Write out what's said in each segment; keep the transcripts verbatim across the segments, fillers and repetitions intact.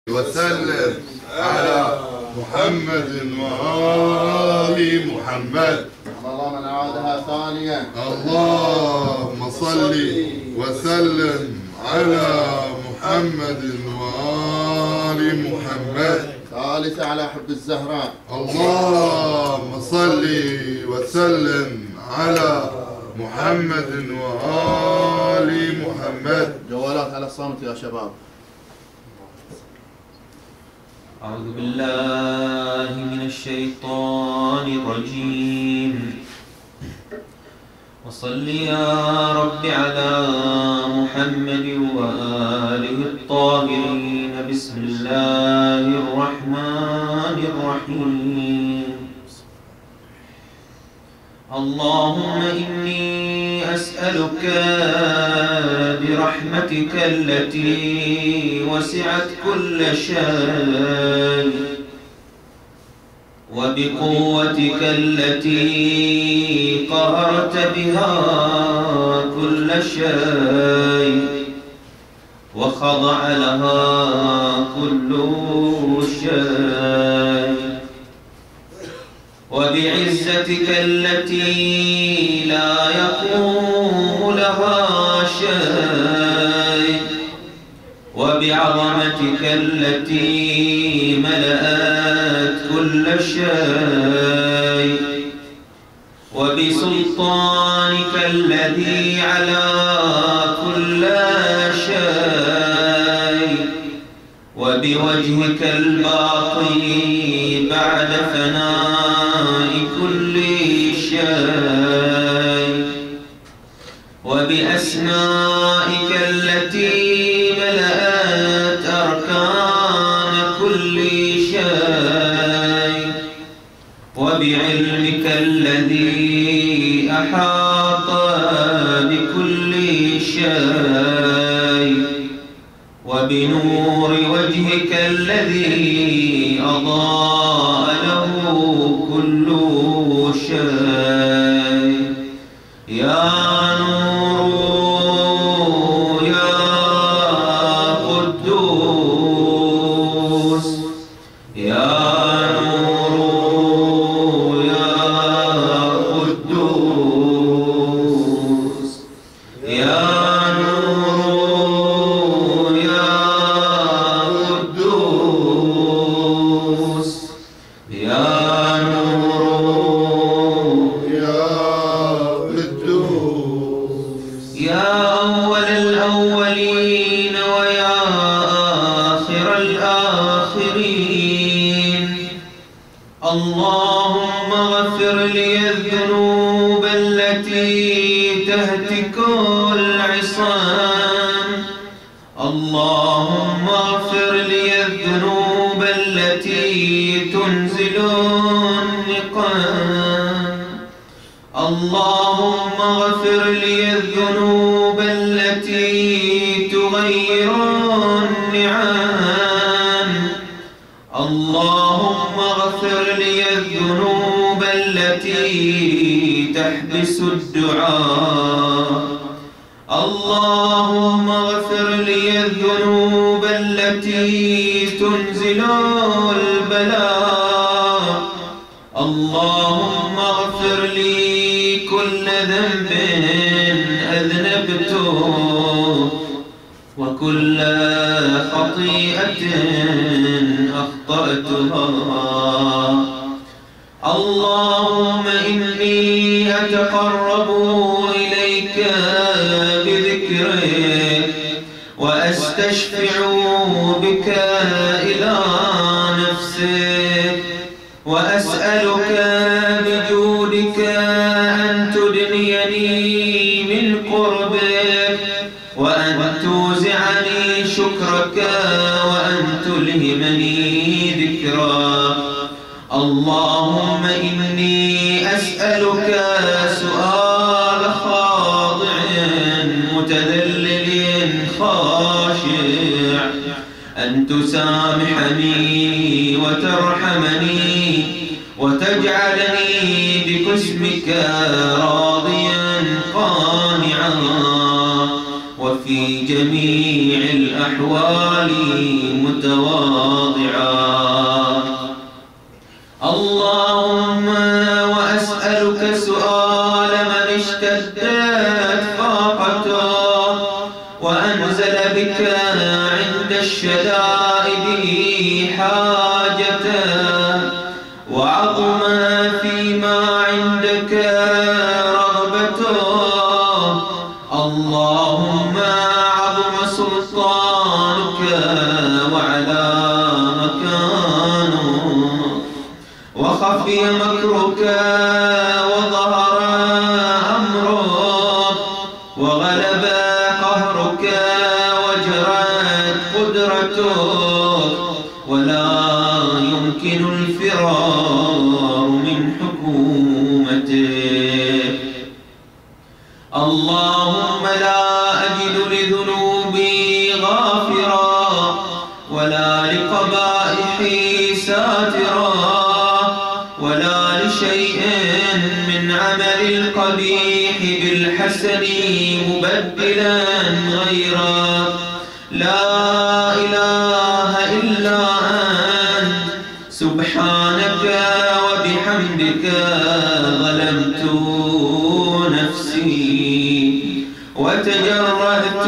وسلم على محمد وآل محمد. الله من أعادها ثانيا. اللهم صل وسلم على محمد وآل محمد. ثالثا على حب الزهراء. اللهم صل وسلم على محمد وآل محمد. جوالات على الصامت يا شباب. أعوذ بالله من الشيطان الرجيم. وصل يا رب على محمد وآله الطاهرين. بسم الله الرحمن الرحيم. اللهم إني أسألك برحمتك التي وسعت كل شيء وبقوتك التي قهرت بها كل شيء وخضع لها كل شيء وبعزتك التي لا يقوم لها شيء وبعظمتك التي ملأت كل شيء وبسلطانك الذي على كل شيء وبوجهك الباقي بعد فناء كل شيء وبأسمائك التي ملأت أركان كل شيء وبعلمك الذي أحاط بكل شيء وبنور وجهك الذي أضاء له كل شيء. يا نور يا قدوس يا نور يا قدوس يا نور يا قدوس يا نور يا قدوس. يا أول الأولين ويا آخر الآخرين. اللهم اغفر لي الذنوب التي تهتك العصام. اللهم اغفر لي الذنوب التي تنزل النقام. اللهم اغفر لي الذنوب التي تغير النعام. اللهم اغفر لي الذنوب التي تحبس الدعاء. اللهم اغفر لي الذنوب التي تنزل البلاء. اللهم اغفر لي كل ذنب أذنبته وكل خطيئة أخطأتها. اللهم إني أتقرب إليك بذكرك وأستشفع بك إلى نفسك وأسألك بجودك أن تدنيني من قربك وأن توزعني شكرك وأن تلهمني ذكرك. اللهم إني أسألك سؤال خاضع متذلل خاشع أن تسامحني وترحمني وتجعلني بقسمك راضيا قانعا وفي جميع الأمور الأحوال متواضعا. اللهم وأسألك سؤال من اشتدت فاقته وأنزل بك عند الشدائد حاجته وعظم فيما عندك رغبته. اللهم عظم سلطانك وعلى مكانك وخفي مكرك وظهر أمرك وغلب قهرك وجرت قدرتك ولا يمكن الفرار من حكومتك. اللهم لا أجد لذنوبي غافرا ولا لقبائحي ساترا ولا لشيء من عمل القبيح بالحسن مبدلا غيرا. لا إله إلا أنت سبحانك وبحمدك ظلمت نفسي وتجرأت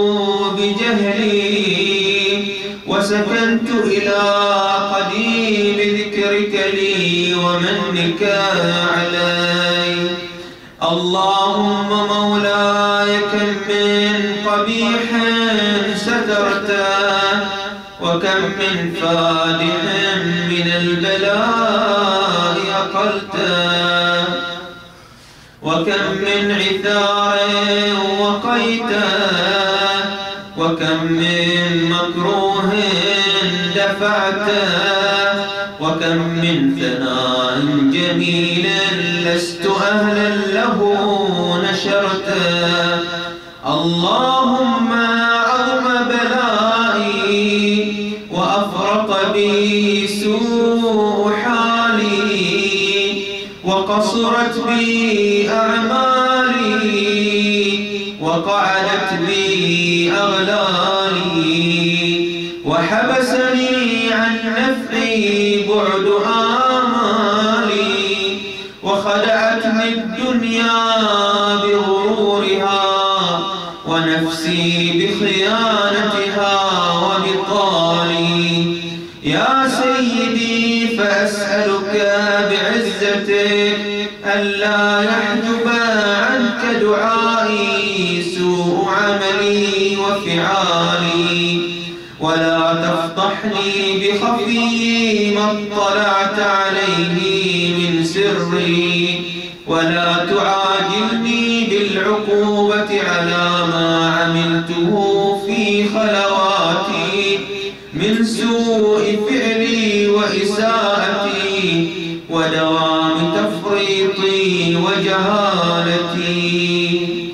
بجهلي وسكنت إلى قديم ذكرك لي ومنك علي. اللهم مولاي كم من قبيح سترته وكم من فادح من البلاء أقلته وكم من عثار وقيته وكم من مكروه دفعته وكم من ثناء جميل لست أهلا له نشرته. اللهم عظم بلائي وأفرط بي سوء حالي وقصرت بي أعمالي وقعدت بي أغلالي وحبسني عن نفعي بعد آمالي وخدعتني الدنيا بغرورها ونفسي بخيانتها وبطالي. يا سيدي فأسألك بعزتك ألا يحجب عنك دعائي سوء عملي وفعالي ولا تفضحني بخفي ما اطلعت عليه من سري ولا تعاجلني بالعقوبة على ما عملته في خلواتي من سوء فعلي وإساءتي ودوام تفريطي وجهالتي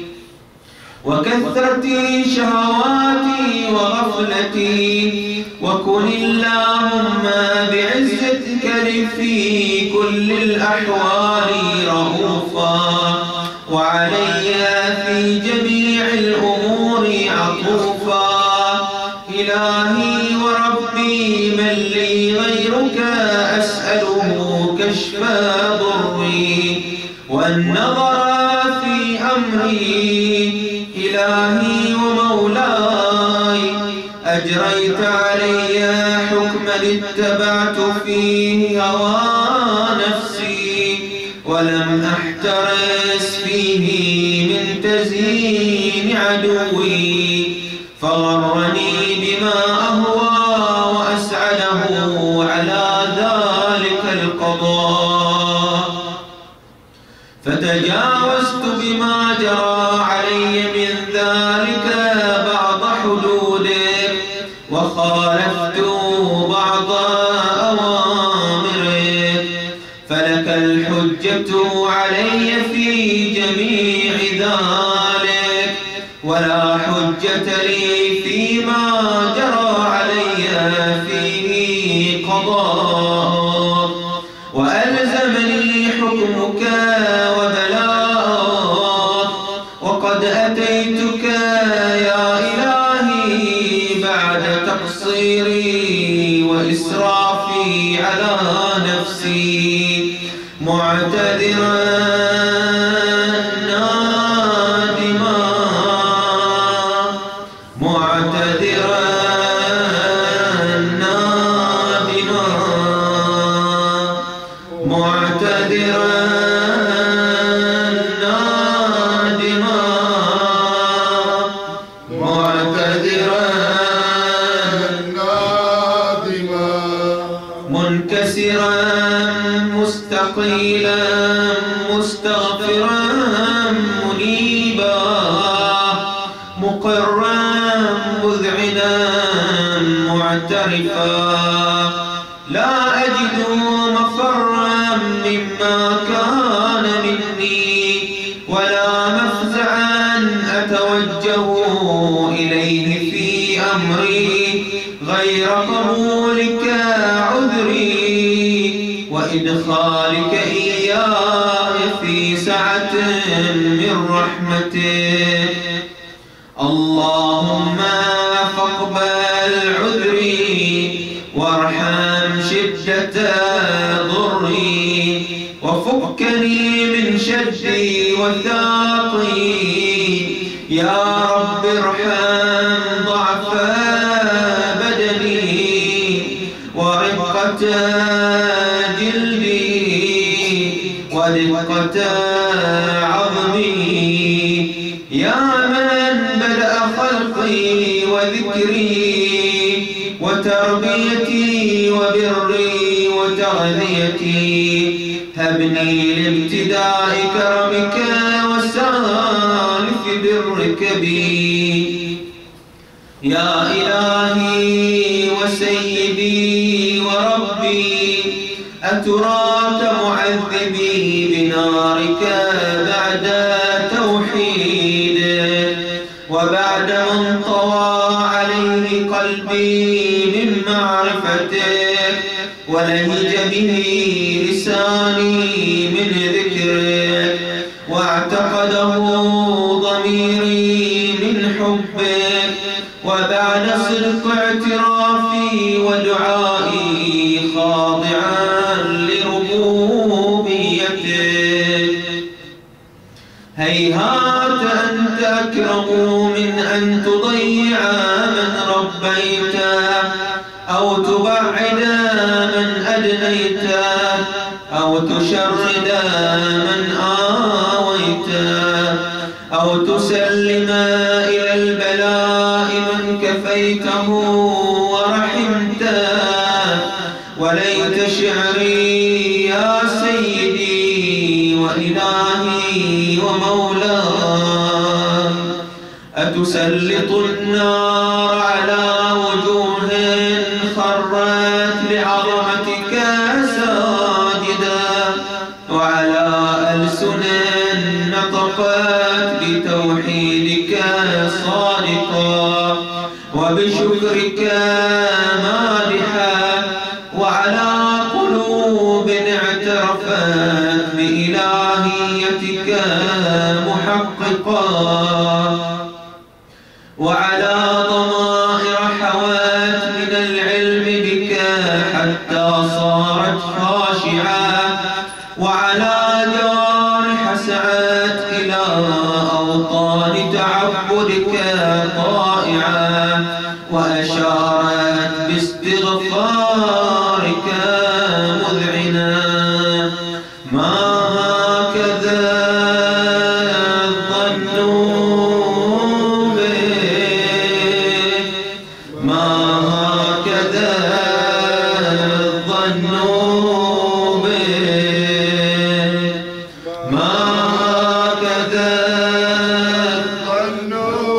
وكثرة شهواتي وغفلتي. وكن اللهم بعزتك لي في كل الأحوال رؤوفا وعلي في جميع الأمور عطوفا. إلهي وربي من لي غيرك أسأله كشف ضري والنظر في أمري. إلهي ومولاي أجريت علي حكما اتبعت فيه هوى نفسي ولم أحترس فيه من تزيين عدوي فغرني بما أهوى وأسعده على ذلك القضاء. فتجاوزت بما جرى علي من ذلك بعض حدودك وخالفت بعض أوامرك فلك الحجة علي في جميع ذلك ولا حجة لي فيما جرى علي فيه قضاء. وألزمني حكمك وبلاءك وقد أتيتك يا إلهي وإسرافي على نفسي معتذرا نادما معتذرا نادما معتذرا نادما معتذرا نادما منكسرا مستقيلا مستغفرا منيبا مقرا مذعنا معترفا لا أجد مفرا مما كان مني ولا مفزعا أتوجه إليه في أمري غير قبولك عذري وإدخالك إياي في سعة من رحمتك اللهم فاقبل عذري وارحم شدة ضري وفكني من شدي وثاقي يا رب ارحم ضعف بدني ورقة جلدي ودقة عظمي يا من بدأ خلقي وذكري وتربيتي وبري وتغذيتي هبني لابتداء كرمك وسالف برك بي يا إلهي وسيدي وربي أتراك معذبي بنارك بعد توحيدك وبعد من طوى عليه قلبي من معرفتك ولهج به لساني من ذكرك واعتقده ضميري من حبك وبعد صدق اعترافي ودعائي خاضعا لربوبيتك هيهات أنت أكرم من أن تضيع من ربيته أو تبعد من أدنيته أو تشرد من آويته أو تسلم إلى البلاء من كفيته ورحمته وليت شعري يا سيدي وإلهي ومولاي أتسلط النار على وجوه خرت لعظمتك ساجدا وعلى ألسن نطقت بتوحيدك صادقا وبشكرك مادحا وعلى قلوب اعترفت بإلهيتك محققا وعلى ضمائر حوات من العلم بك حتى صارت خاشعة وعلى جوارح سعت إلى أوطان تعبدك طائعة وأشارت باستغفارك مذعنا ما هكذا الظن بك ما هكذا الظن بك ما هكذا الظن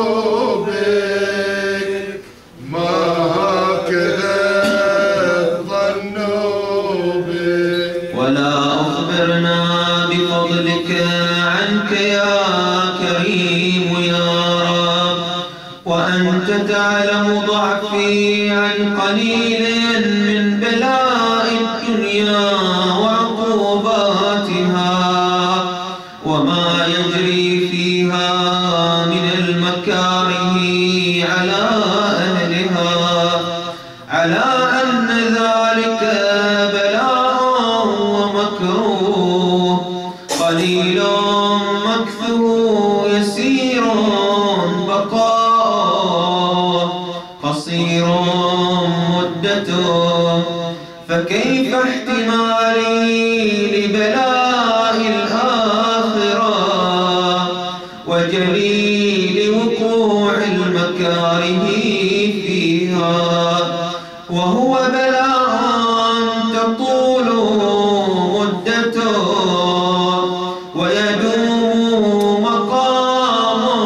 بك ما هكذا الظن بك ولا أخبرنا بفضلك عنك يا كريم يا رب وأنت تعلم ضعفي عن قليل من بلاء الدنيا مدته، فكيف احتمالي لبلاء الآخرة وجليل وقوع المكاره فيها، وهو بلاء تطول مدته ويدوم مقامه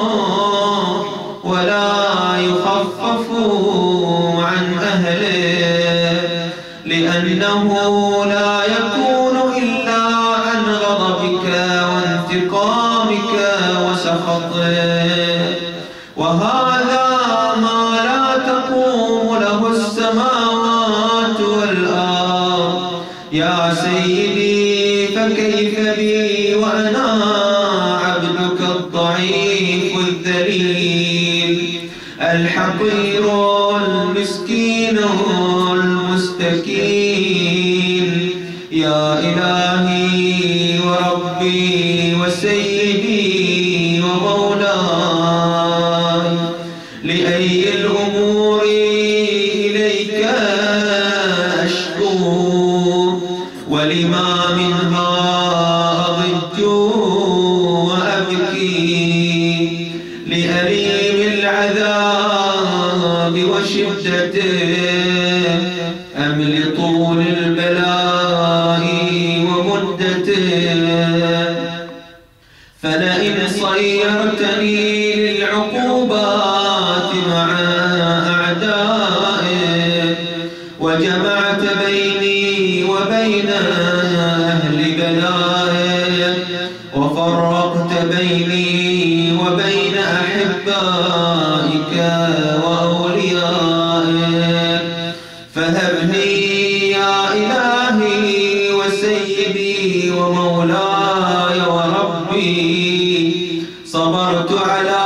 ولا يخفف عن أهله، لأنه لا يكون إلا عن غضبك وانتقامك وسخطك، وهذا ما لا تقوم له السماوات والأرض. يا سيدي فكيف بي وأنا عبدك الضعيف الذليل الحقير المسكين المستكين. يا إلهي وربي وسيدي ومولاي، لأي الأمور إليك أشكو، ولما منها أضج وأبكي، لأليم العذاب وشدته أم لطول البلاء ومدته. فلئن صيرتني للعقوبات مع أعدائي وجمعت بيني وبين أهل بلائي وفرقت بيني وبين أحبائك وأوليائك، فهب لي يا إلهي وسيدي ومولاي وربي، صبرت على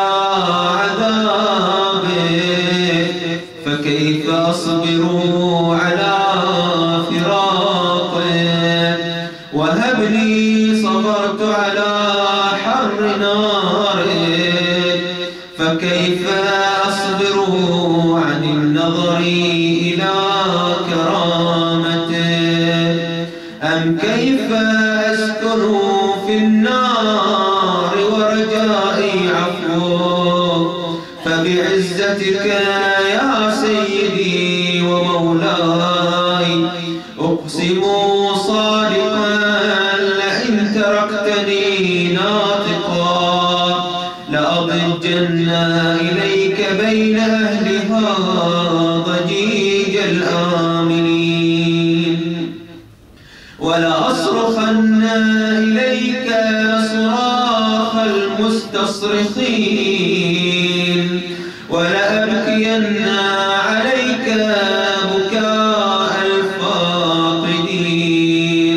عذابك، فكيف أصبر على فراقك؟ وهب لي صبرت على حر نارك، فكيف أصبر عن النظر إلى كرامتك؟ أم كيف أسكن في النار ورجائي عفوك؟ فبعزتك يا سيدي ومولاي أقسم صادقا لئن تركتني ناطقا لأضجن إليك بين أهلها ضجيج الآمنين، ولأصرخن إليك صراخ المستصرخين، ولأبكين عليك بكاء الفاقدين،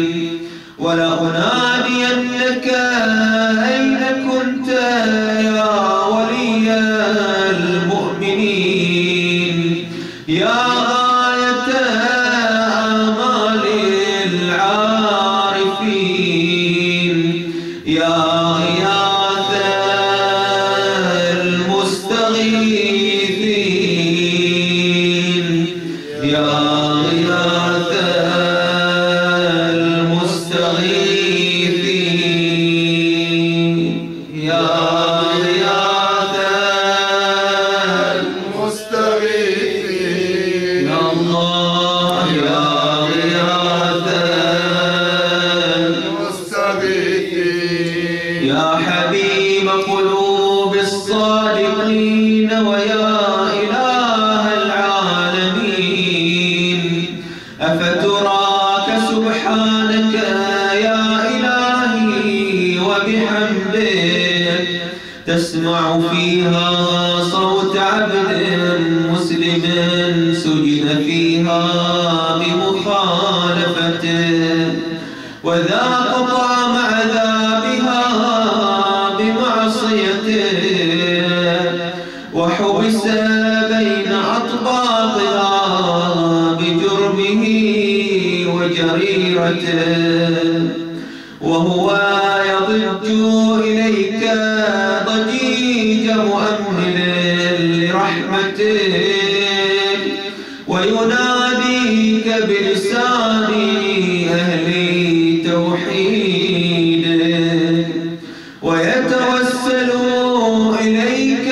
ولأنادينك أين كنت يا ولي المؤمنين، يا غاية آمال العارفين، يا غياث المستغيثين، يا غياث المستغيثين، يا غياث المستغيثين. يا الله يا غياث المستغيثين. يا حبيب قلوب الصادقين ويا إله العالمين، أفتراك سبحانك يا إلهي وبحمدك تسمع فيها صوت عبد مسلم سجن فيها بمخالفته، وذاق طعم عذابها بمعصيته، وحبس بين أطباقها بجرمه وجريرته، وهو يضج إليك ضجيج مؤمل لرحمته، وينادي بلسان أهل توحيدك ويتوسلوا إليك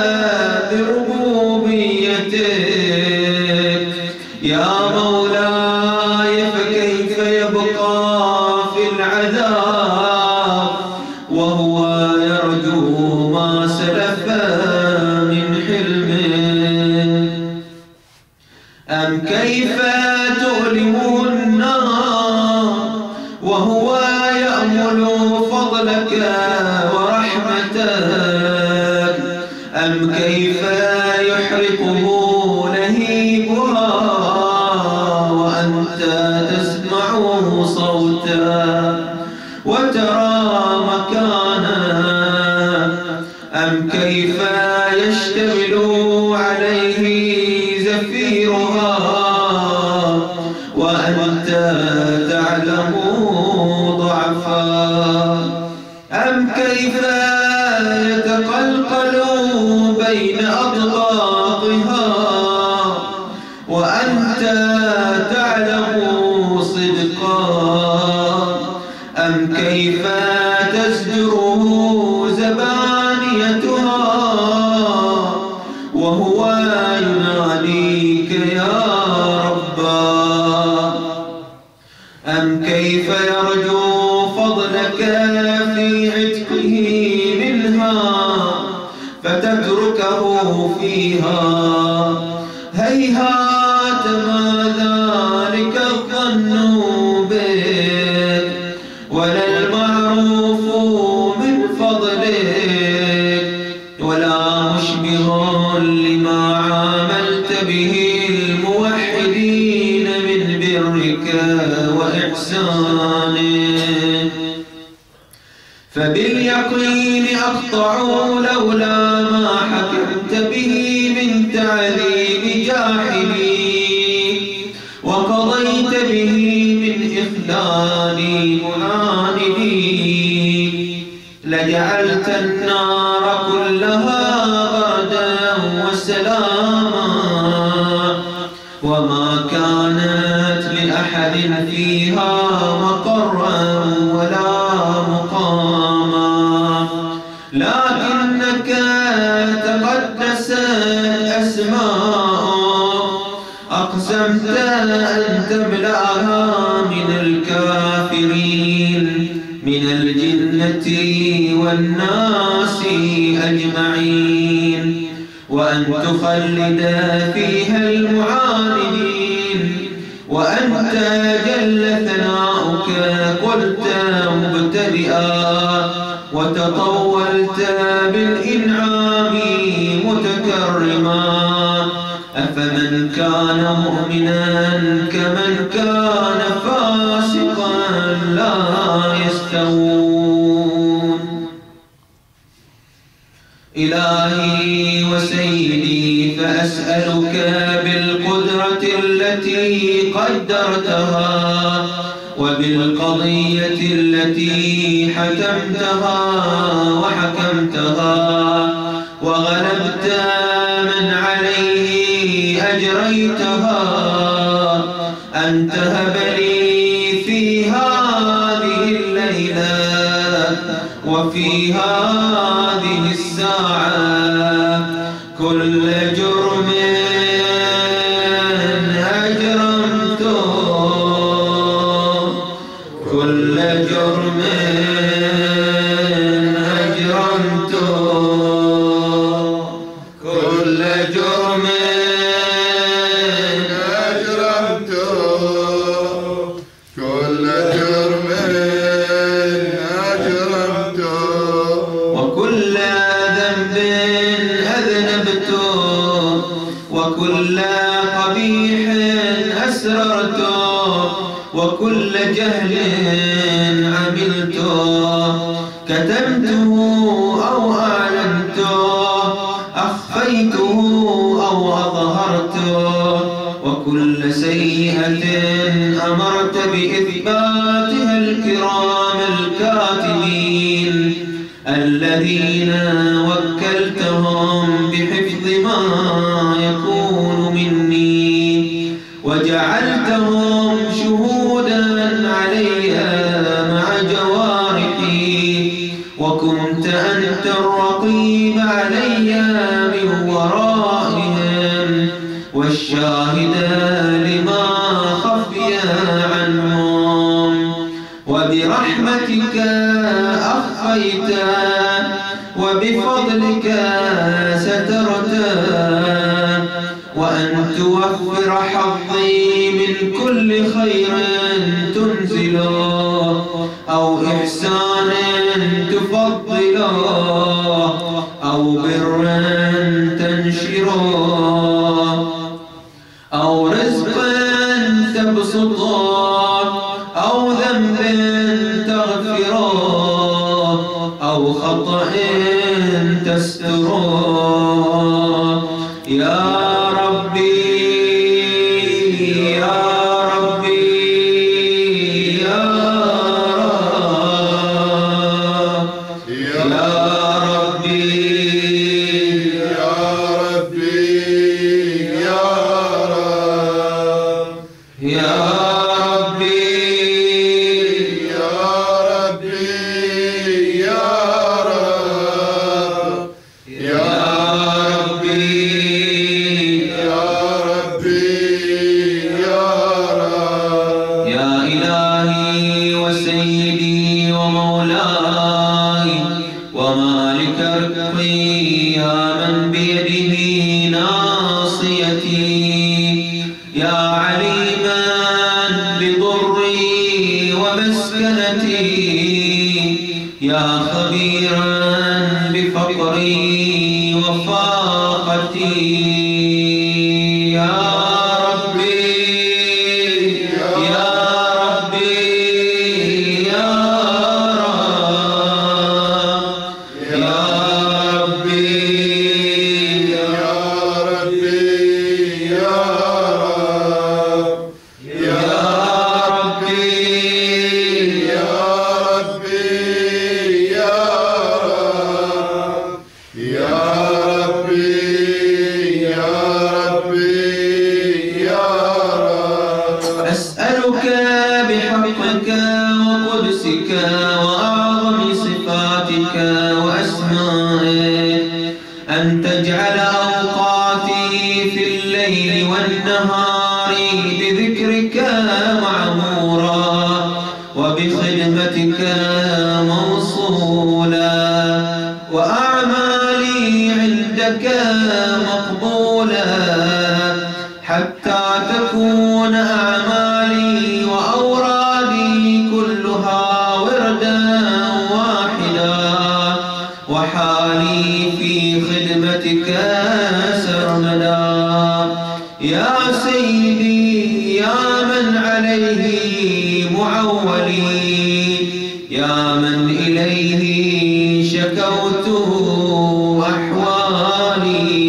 بربوبيتك يا مولاي، فكيف يبقى في العذاب وهو يرجو ما سلف من حلمه؟ أم كيف تؤلمه النار وهو يأمل فضلك ورحمتك؟ أم كيف يحرقه لهيبها وأنت تسمع صوتا وترى مكانا؟ أم كيف يشتمل عليه زفيرها وأنت تعلم ضعفا؟ أم كيف يتقلقل بين أطباقها وأنت تعلم صدقا؟ أم كيف تزجره زبانيتها وهو يناديك يا ربا؟ أم كيف يرجو فضلك في عتقه منها فتتركه فيها؟ هيهات ما ذلك الظن بك ولا المعروف من فضلك ولا مشبه لما عاملت به الموحدين من برك وإحسانك. فباليقين أقطعوا لولا ما حكمت به من تعذيب جاحدين وقضيت به من إخلال معاندين لجعلت النار كلها بردا وسلاما وما كانت لأحد فيها مقرا ولا مقاما، لكنك تقدست أسماء أقسمت أن تملأها من الكافرين من الجنة والناس أجمعين وأن تخلد فيها المعاندين وأنت جل ثناؤك قلت مبتدئا وتطولت بالإنعام متكرما. أفمن كان مؤمنا كمن كان فاسقا لا يستوون. إلهي وسيدي، فأسألك بالقدرة التي قدرتها وبالقضية التي حكمتها وحكمتها وغلبت من عليه أجريتها أن تهب لي في هذه الليلة وفي هذه الساعة كل جرم أجرمته كل جرم أجرمته كل جرم أجرمته كل جرم أجرمته وكل ذنب أذنبته وكل قبيح أسررته وكل جهل عملته كتمته أو أعلنته أخفيته أو أظهرته وكل سيئة أمرت بإثباتها الكرام الكاتبين الذين وكلتهم بحفظ ما يكون مني وجعل جعلتهم شهودا علي مع جوارحي، وكنت أنت الرقيب علي من ورائهم، والشاهد لما خفي عنهم. وبرحمتك أخفيت، وبفضلك سترت، وأن توفر حظي من كل خير تنزل، أو إحسان تفضل، أو بر تنشر، أو رزق تبسط، أو ذنب تغفر، أو خطأ تستر. يا ربي يا ربي يا رب يا ربي يا ربي يا رب يا ربي يا ربي يا رب يا ربي يا ربي يا رب. يا إلهي وسيدي ومولاي ومالك رزقي، يا من بيده ناصيتي، يا عليما بضري ومسكنتي، يا خبيرا بفقري وفاقتي. يا ربي يا ربي يا رب يا ربي يا ربي يا رب يا ربي يا ربي يا رب يا ربي يا ربي يا رب. أسألك بحقك وقدسك وأعظم صفاتك وأسمائك أن تجعل أوقاتي في الليل والنهار بذكرك معمورا، وبخدمتك موصولا، وأعمالي عندك مقبولا، حتى تكون أعمالي وأورادي كلها وردا واحدا، وحالي في خدمتك سرمدا. يا سيدي يا من عليه معولي، يا من إليه شكوت أحوالي.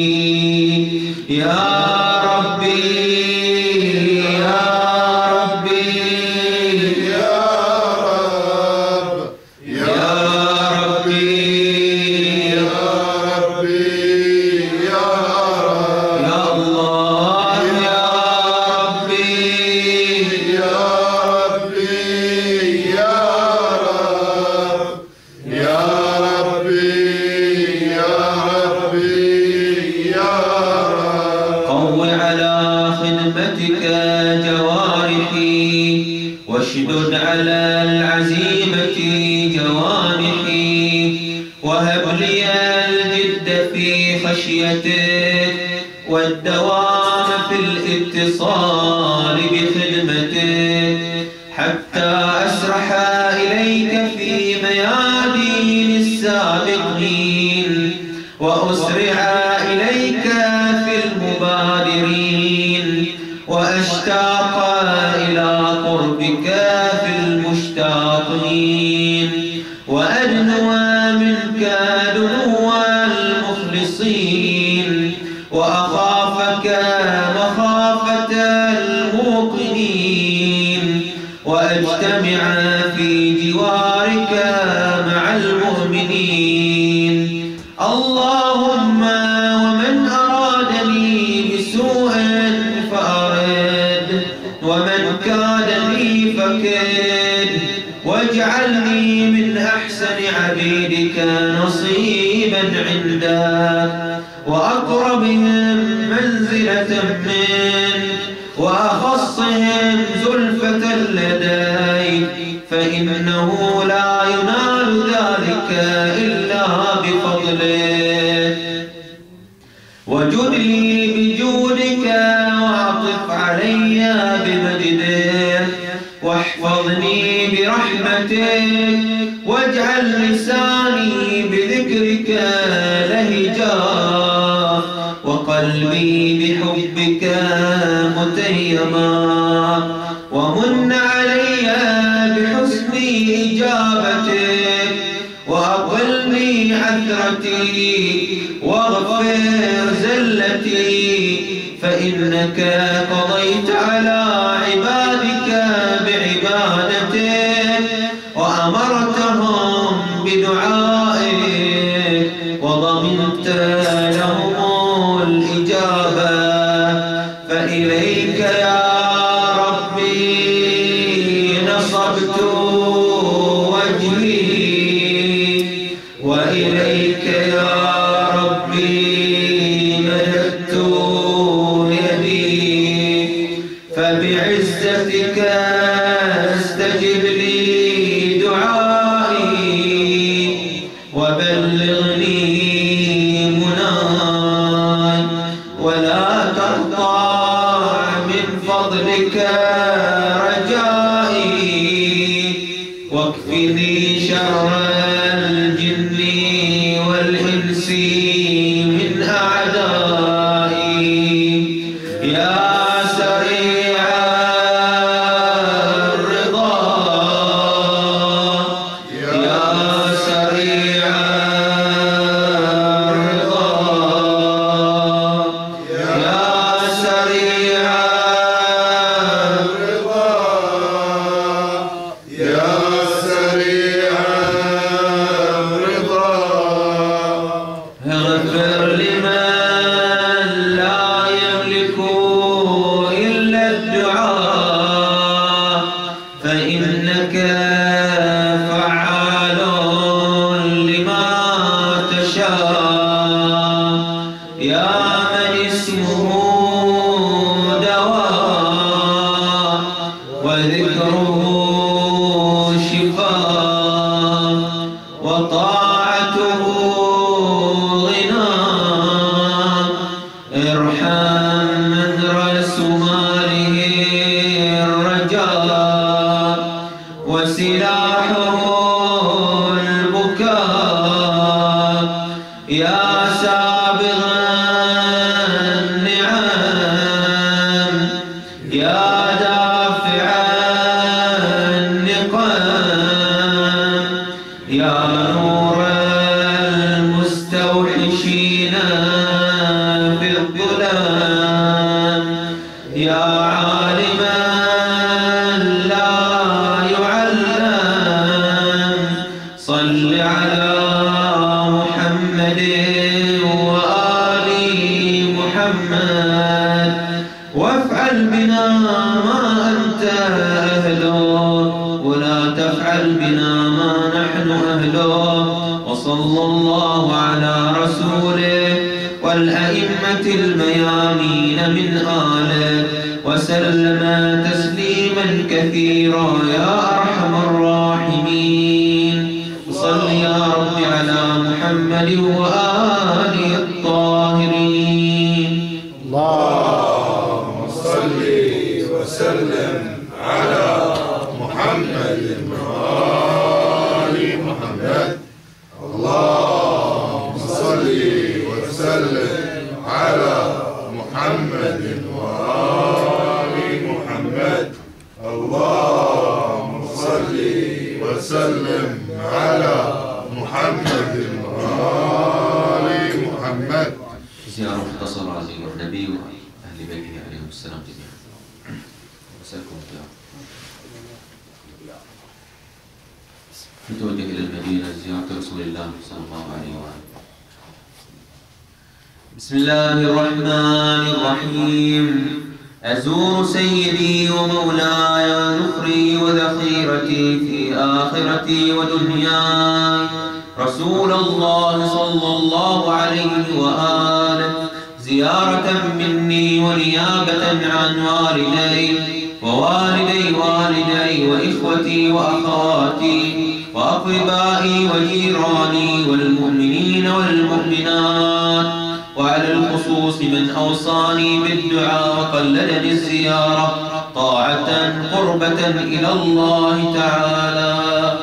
يا ربي يا ربي يا رب يا ربي يا ربي يا رب يا الله يا ربي يا ربي يا رب يا ربي يا ربي يا رب. قو على خدمتك جوارحي، واشدد على العزيمة جوانحي، وهب لي الجد في خشيتك، والدوام في الاتصال بخدمتك، حتى أسرح إليك في ميادين السابقين، وأسرع إليك في المبادرين، وأشتاق إلى قربك في المشتاقين، وأدنو منك دنو المخلصين، وأخافك مخافة الموقنين، وأجتمع في جوارك مع المؤمنين. اللهم ومن أرادني بسوء فأرد ومن كادني فكد، واجعلني من أحسن عبيدك نصيبا عندك، وأقربهم منزلة منك، وأخصهم زلفة لديك، فإنه لا ينال ذلك إلا بفضلك. وجد لي بجودك وعطف علي بمجدك، واحفظني برحمتك، واجعل لساني بذكرك لهجا، وقلبي بحبك متيما، ومن علي بحسن إجابتك، وأقلني عثرتي، واغفر زلتي، فإنك قضيت على عبادك بعبادتك، وأمرتهم بدعائك، وضمنت لهم الإجابة. فإليك يا ربي نصبت وجهي، وإليك يا ربي مددت يدي، فبعزتك استجب لي دعائي، وبلغني مناي، ولا تقطع من فضلك رجائي، واكفني شر الجن والإنس من أعدائي. يا سريع الرضا، يا سريع الرضا، يا سريع الرضا، يا سريع الرضا، اغفر لمن لا يملك إلا الدعاء، فإنك فعال لما تشاء. يا من اسمه دواء، وذكره شفاء، وطاعته غنى، ارحم من رأس ماله الرجاء، وسلاحه البكاء. يا سابغ النعم، يا دافع النقم، يا نور المستوحشين في الظلام، يا عالما لا يعلم، صل على محمد وآل محمد، وافعل بنا ما أنت أهله، ولا تفعل بنا ما نحن أهله. وصلى الله على رسوله والأئمة الميامين من آله، وسلم تسليما كثيرا يا أرحم الراحمين. صل يا رب على محمد وآله الطاهرين. اللهم صل وسلم على محمد وآل محمد. اللهم صل وسلم على محمد وآل محمد. اللهم صل وسلم على محمد وآل محمد. زيارة مختصرة على النبي وأهل بيته عليهم السلام جميعا. مساكم الله. نتوجه إلى المدينة زيارة رسول الله صلى الله عليه وآله. بسم الله الرحمن الرحيم. أزور سيدي ومولاي ونخري وذخيرتي في آخرتي ودنياي رسول الله صلى الله عليه وآله زيارة مني ونيابة عن والدي ووالدي والدي وإخوتي وأخواتي وأقربائي وجيراني والمؤمنين والمؤمنات، وعلى الخصوص من أوصاني بالدعاء وقلدني الزيارة طاعة قربة إلى الله تعالى.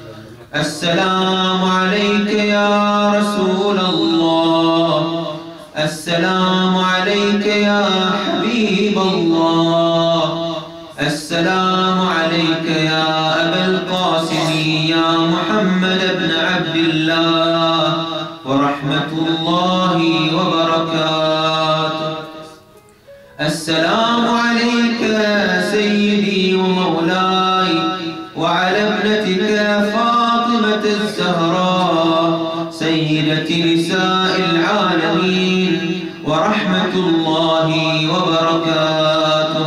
السلام عليك يا رسول الله، السلام عليك يا حبيب الله، السلام عليك يا أبا القاسم يا محمد بن عبد الله ورحمة الله وبركاته. السلام عليك سيدي ومولاي وعلى ابنتك فاطمة الزهراء سيدة نساء العالمين ورحمة الله وبركاته.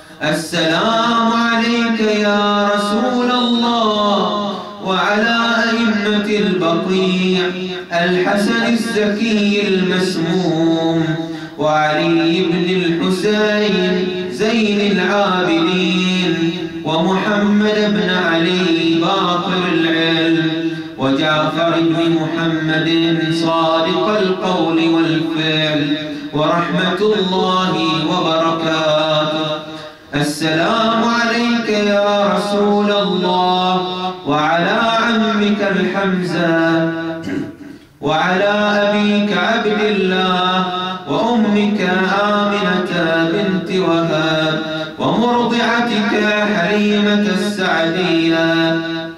السلام عليك يا رسول الله وعلى أئمة البقيع الحسن الزكي المسموم وعلي بن الحسين زين العابدين ومحمد بن علي باقر العلم وجعفر بن محمد صادق القول والفعل ورحمة الله وبركاته. السلام عليك يا رسول الله وعلى عمك الحمزة وعلى أبيك عبد الله وأمك آمنة بنت وهاب ومرضعتك حليمة السعدية.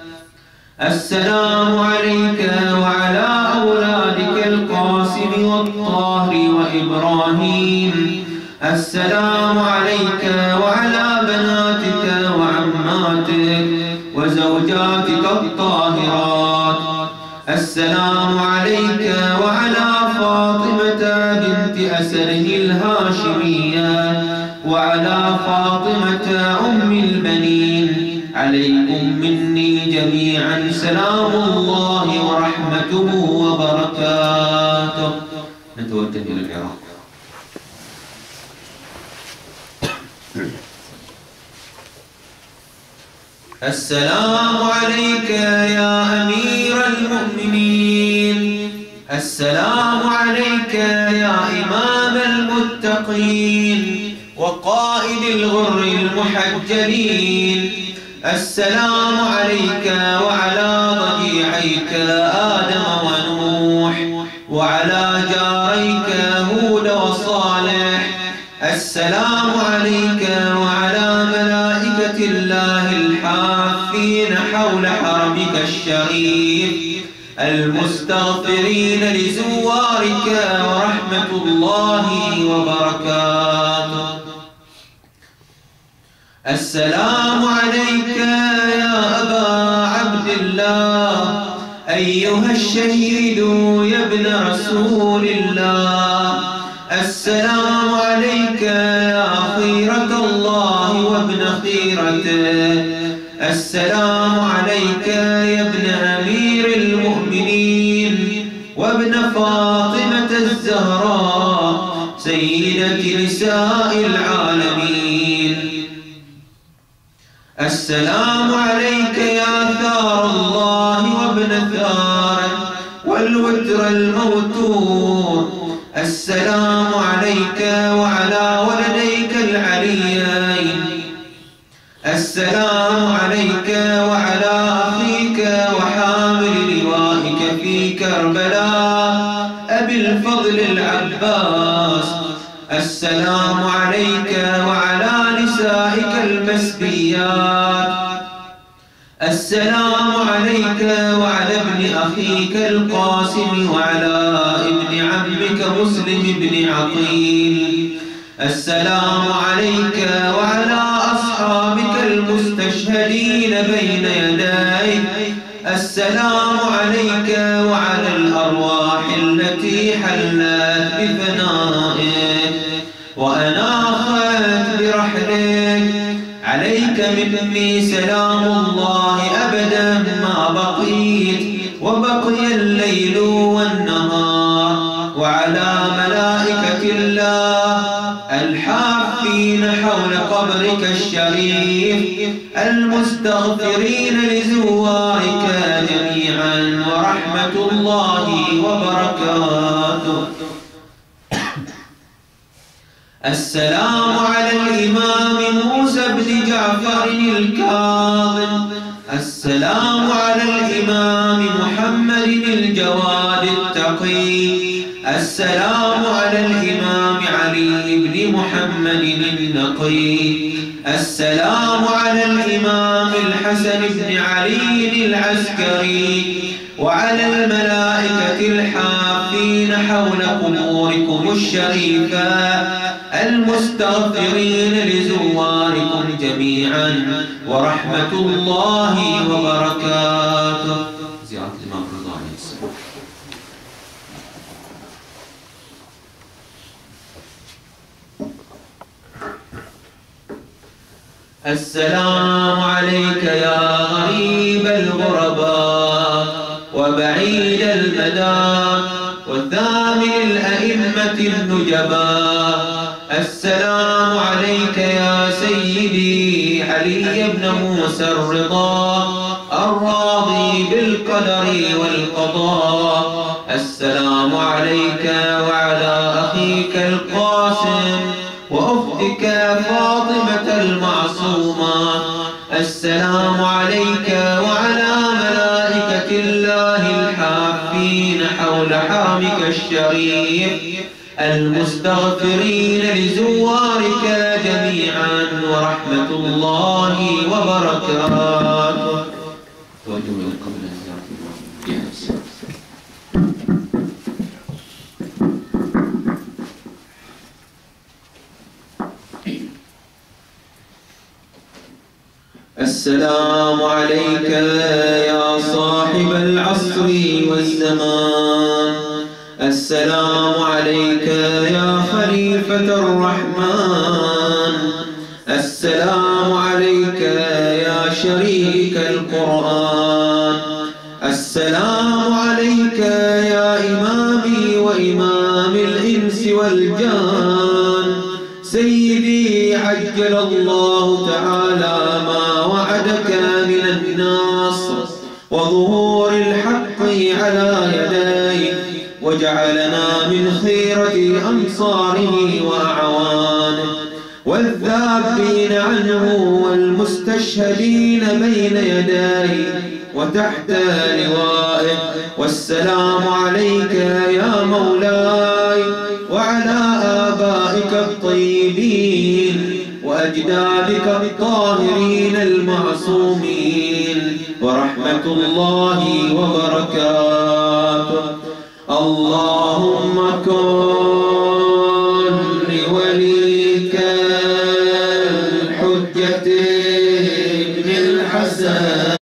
السلام عليك وعلى أولادك القاسم والطاهر وإبراهيم. السلام عليك وعلى بناتك وعماتك وزوجاتك الطاهرات. السلام عليك وعلى فاطمة بنت أسد الهاشمية وعلى فاطمة أم البنين. عليكم مني جميعا سلام الله ورحمته وبركاته. نتوجه إلى العراق. السلام عليك يا أمير المؤمنين، السلام عليك يا إمام المتقين وقائد الغر المحجلين. السلام عليك وعلى ضجيعيك آدم ونوح وعلى جاريك هود وصالح. السلام عليك وعلى ملائكة الله الحافين حول حرمك الشريف المستغفرين لزوارك ورحمة الله وبركاته. السلام عليك يا أبا عبد الله أيها الشهيد يا ابن رسول الله. السلام عليك يا خيرة الله وابن خيرته. السلام عليك يا ابن أمير المؤمنين وابن فاطمة الزهراء سيدة نساء العالمين. السلام عليك يا ثار الله وابن ثاره والوتر الموتور. السلام عليك وعلى ولديك العليين. السلام عليك وعلى أخيك وحامل لوائك في كربلاء أبي الفضل العباس. السلام عليك وعلى نسائك المسبيات. السلام عليك وعلى ابن أخيك القاسم وعلى ابن عمك مسلم بن عقيل. السلام عليك وعلى أصحابك المستشهدين بين يديك. السلام عليك وعلى الأرواح التي حلت بفنائك وأناخت عليك مني سلام الله أبدا ما بقيت وبقي الليل والنهار، وعلى ملائكة الله الحافين حول قبرك الشريف المستغفرين لزوارك جميعا، ورحمة الله وبركاته. السلام على الإمام موسى بن جعفر الكاظم. السلام على الإمام محمد الجواد التقي. السلام على الإمام علي بن محمد النقي. السلام على الإمام الحسن بن علي العسكري، وعلى الملائكة الحافين حول قبوركم الشريفة المستغفرين لزواركم جميعا، ورحمة الله وبركاته. زيارة الإمام رضا عليه السلام. السلام عليك يا غريب الغرباء وبعيد المدى وثامن الأئمة النجباء. السلام عليك يا سيدي علي بن موسى الرضا الراضي بالقدر والقضاء. السلام عليك وعلى أخيك القاسم وأختك فاطمة المعصومة. السلام عليك وعلى ملائكة الله الحافين حول حرمك الشريف المستغفرين لزوارك جميعا، ورحمة الله وبركاته. توجه إلى قبل زيارة الإمام. السلام عليك يا صاحب العصر والزمان. السلام عليك يا خليفة الرحمن. السلام عليك يا شريك القرآن. السلام عليك يا إمامي وإمام الإنس والجان. سيدي عجل الله تعالى ما وعدك من النصر وظهور الحق على يديك، وجعلنا من خيرة أنصاره وأعوانه والذابين عنه والمستشهدين بين يديه وتحت لوائه. والسلام عليك يا مولاي وعلى آبائك الطيبين وأجدادك الطاهرين المعصومين، ورحمة الله وبركاته. الله